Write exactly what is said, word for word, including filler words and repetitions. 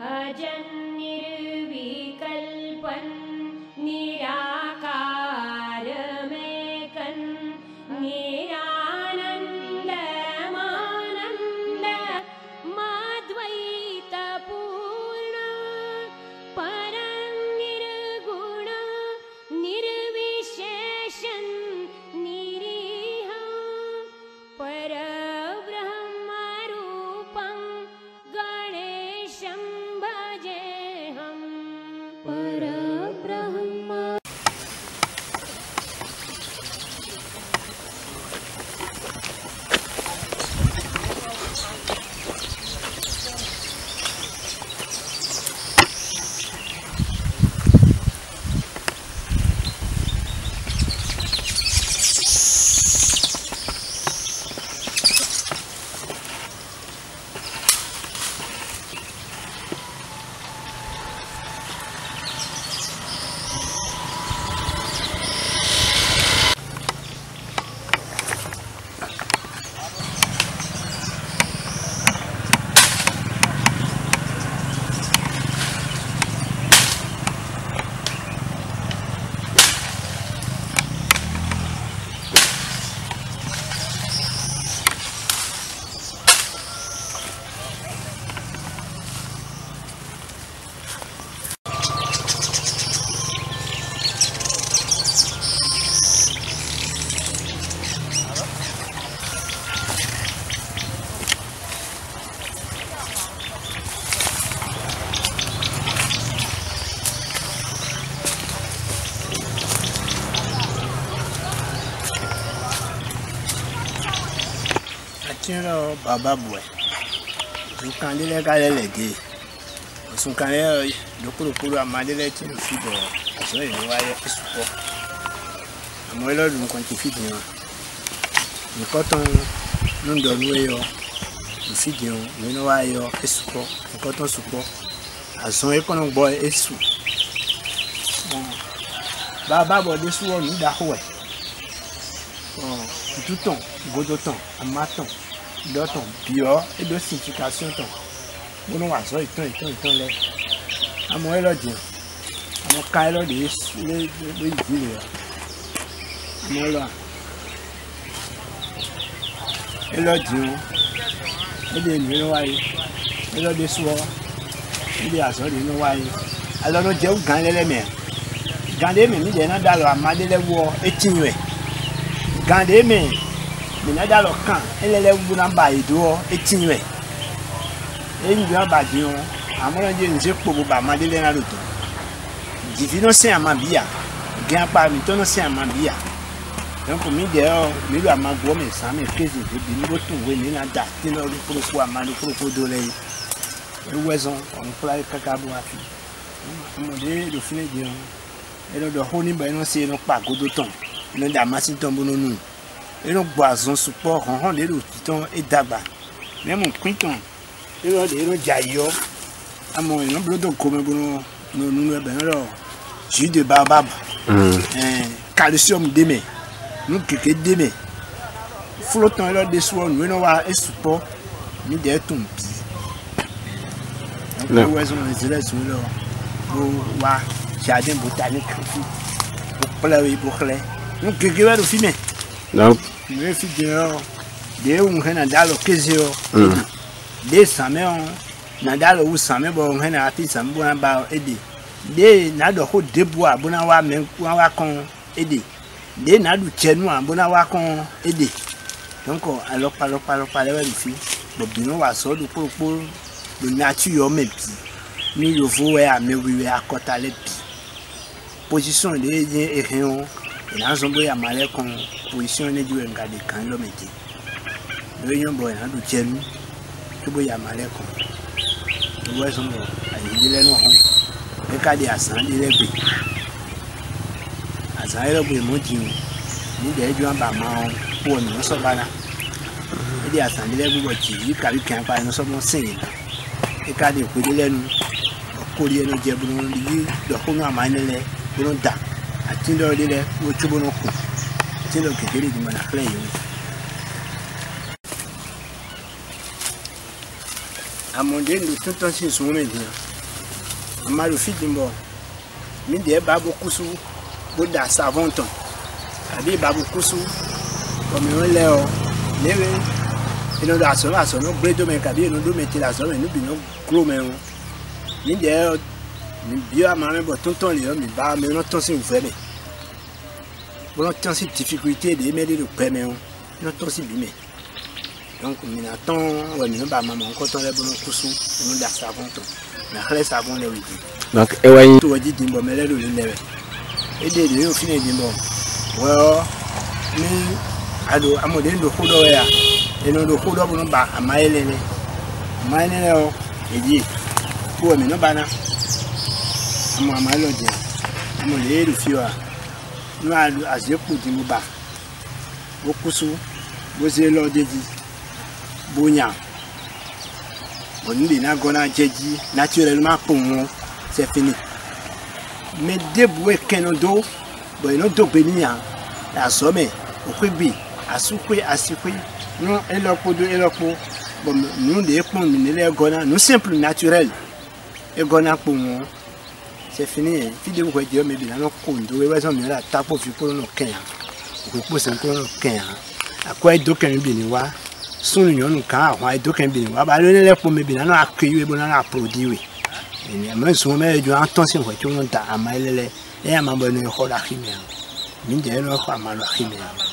अजन निर्विकल्पन निराकार में कन निरानंद मानंद माद्वैत पूर्ण परम निर्गुण निर्विशेषण निरीह परब्रह्म रूपं गणेशं भजेऽहं परब्रह्म। Tiens, Baba Boy. Je connais les gars, les gars. Son canard, le coup de couloir à Madeleine, le fibre. Je vais voir les supports. À moi, là, nous quantifie bien. Nous, quand on nous donne, le fibre, nous nous voyons les supports. Quand on support, à son économie, boy, et sous. Baba Boy, des sous, nous d'accord. Tout temps, beau temps, un matin. D'autres bio et de signification. On va ça et tant et tant et tant là. À moi, elle a dit. À mon cas, elle a dit. Les villes. À moi, là. Elle a dit. Elle a dit. Elle a dit. Soir. Elle a dit. Elle a dit. Alors, nous disons, gagner les mains. Gagner les mains, il y a un dollar à manger les voix et tirer. Gagner les mains. Mais là dans le camp, elle est là où on a baillé dehors et tigné. Et nous avons baillé. À mon avis, nous avons pour vous demander les gens. Divino c'est un mabia. Gain pas, mais ton c'est un mabia. Donc, nous d'ailleurs, nous avons un gros message, mais qu'est-ce que nous avons trouvé, nous avons daté dans le pour mal, pour le dollar. Nous avons on peut aller cacabou à fi. Nous avons le filet de. Et le honey, ben non c'est non pas go d'autant. Nous avons massé tombe nous. Et nos boisons support on les pitons et d'aba. Même mon quinton. Et là, les jaillo. À mon nom, le dos comme nous nous nous ben alors. Jus de baobab. Calcium démé. Nous qui démé. Flottant là des soins, nous n'avons pas et support. Nous des tombi. Donc, nous avons les élèves sur là. Pour voir jardin botanique. Pour pleurer, pour clair. Nous qui qui va nous filmer. Non. Mais figure, des où on a dans le quesio, des samés, n'a où samé bon, on a appris sam bon ba aider. Des n'a de haut de bois, bon à voir même pour avoir con aider. Des n'a du tien bon à voir con aider. Donc, alors, par le par le par le filles, bon, nous va sortir pour pour le nature même. Nous le voyons à me oui à côté les position des des réunions. Et là, on a mal comme position de Dieu en garde quand l'homme était. Le yon boy a du tienu, tout boy a mal comme. Le boy son boy, il est non. Le cas de Hassan, il est bien. Hassan est le boy monti. Ni de Dieu en bas main pour nous so bana. Il est Hassan, il est boy qui, il a eu qu'un pas nous sommes cinq. Le cas de coup de l'aine, collier no diable no li, le hono a manele, bon da. Atindo dile, wo chubo no ku. Atindo kekele di mana play yo. Amonde ndo tonton si so me dia. Amalu Fidimbo. Minde Babu Kusu, Bouddha Savonton. Abi Babu Kusu, comme on l'a levé. Et nous avons la sonne, nous bredons mes cabines, nous mettons la sonne, nous binons gros mais Minde, nous bien à ma main, tout le temps, mais bah, mais non, tant c'est ouvert. Bon, tant c'est difficulté de m'aider de près, mais non, tant c'est bimé. Donc, nous attendons, ouais, nous bah, maman, quand on est bon, nous coussons, nous la Savonton. Mais les savons les oui. Donc, et ouais. Tout dit dimbo, mais les le levé. Et des deux au final dimbo. Ouais, mais ado, à modèle de Kudo ya. Et nous de Kudo pour nous bas, à Maëlene. Maëlene, il dit, pour nous bana. À moi, ma lodie. À mon lait de fio. Nous allons à zéro pour dimbo bas. Beaucoup sous, vous avez l'ordre dit. Bounya. On dit naturellement pour moi, c'est fini. Mais dès que nous avons des gens qui la somme, au Québec, à Soukoué, à Soukoué, nous, et leur peau, et leur peau, nous, des ponts, nous simples naturels. Et Gona pour moi, c'est fini. Fidèle au Dieu, mais bien, nous, nous, nous, nous, la tape au fil pour nos quinze. Nous, pour nos quinze. À quoi est-ce que nous venons voir? Son union nous car on a d'aucun bien on va donner les pour mes bien on a accueilli bon on a produit et même son mais du attention quoi tu montes à maïlele et à m'abonner au la chimie mine de l'eau à ma chimie